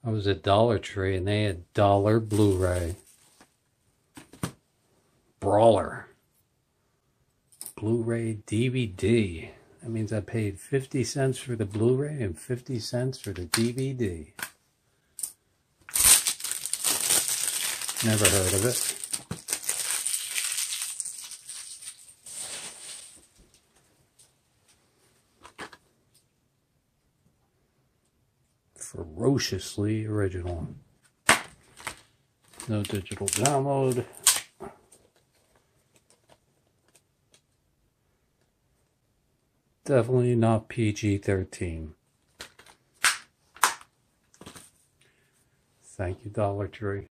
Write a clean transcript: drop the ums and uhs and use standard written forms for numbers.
I was at Dollar Tree and they had dollar Blu-ray. Brawler. Blu-ray DVD. That means I paid 50 cents for the Blu-ray and 50 cents for the DVD. Never heard of it. Ferociously original. No digital download. Definitely not PG-13. Thank you, Dollar Tree.